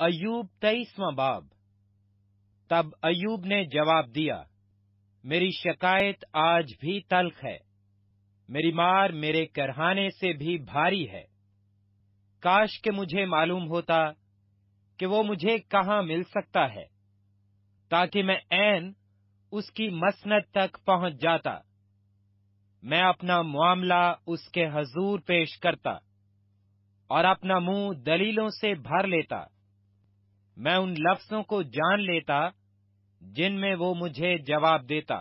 अय्यूब 23वां बाब। तब अय्यूब ने जवाब दिया, मेरी शिकायत आज भी तल्ख है, मेरी मार मेरे करहाने से भी भारी है। काश कि मुझे मालूम होता कि वो मुझे कहाँ मिल सकता है, ताकि मैं ऐन उसकी मसनद तक पहुंच जाता। मैं अपना मामला उसके हजूर पेश करता और अपना मुंह दलीलों से भर लेता। मैं उन लफ्जों को जान लेता जिनमें वो मुझे जवाब देता,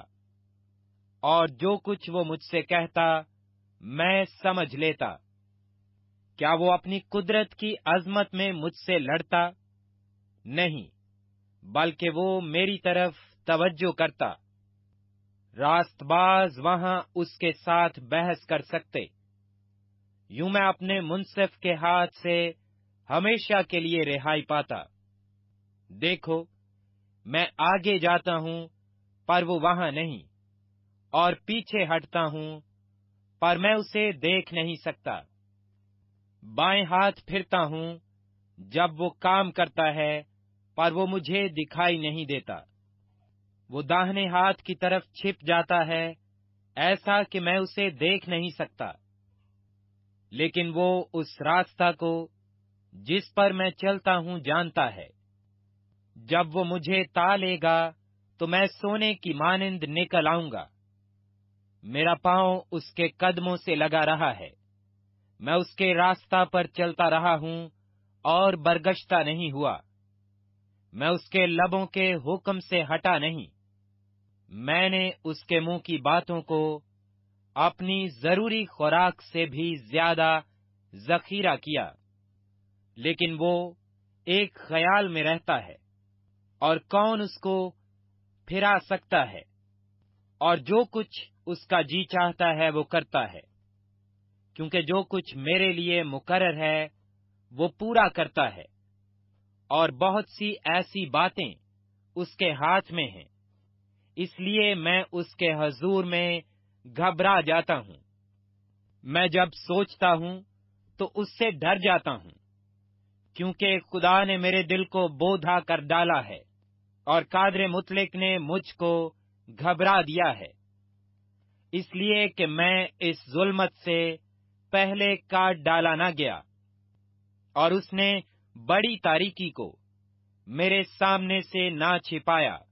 और जो कुछ वो मुझसे कहता मैं समझ लेता। क्या वो अपनी कुदरत की अजमत में मुझसे लड़ता? नहीं, बल्कि वो मेरी तरफ तवज्जो करता। रास्तबाज वहां उसके साथ बहस कर सकते। यूं मैं अपने मुंसिफ के हाथ से हमेशा के लिए रिहाई पाता। देखो, मैं आगे जाता हूं पर वो वहां नहीं, और पीछे हटता हूं पर मैं उसे देख नहीं सकता। बाएं हाथ फिरता हूं जब वो काम करता है, पर वो मुझे दिखाई नहीं देता। वो दाहिने हाथ की तरफ छिप जाता है, ऐसा कि मैं उसे देख नहीं सकता। लेकिन वो उस रास्ता को जिस पर मैं चलता हूं जानता है। जब वो मुझे ता लेगा तो मैं सोने की मानिंद निकल आऊंगा। मेरा पांव उसके कदमों से लगा रहा है। मैं उसके रास्ता पर चलता रहा हूं और बरगश्ता नहीं हुआ। मैं उसके लबों के हुक्म से हटा नहीं। मैंने उसके मुंह की बातों को अपनी जरूरी खुराक से भी ज्यादा जखीरा किया। लेकिन वो एक ख्याल में रहता है, और कौन उसको फिरा सकता है? और जो कुछ उसका जी चाहता है वो करता है, क्योंकि जो कुछ मेरे लिए मुकर्रर है वो पूरा करता है। और बहुत सी ऐसी बातें उसके हाथ में हैं, इसलिए मैं उसके हजूर में घबरा जाता हूं। मैं जब सोचता हूं तो उससे डर जाता हूं, क्योंकि खुदा ने मेरे दिल को बोधा कर डाला है, और कादर मुतलिक ने मुझको घबरा दिया है, इसलिए कि मैं इस जुल्मत से पहले काट डाला न गया। और उसने बड़ी तारीकी को मेरे सामने से ना छिपाया।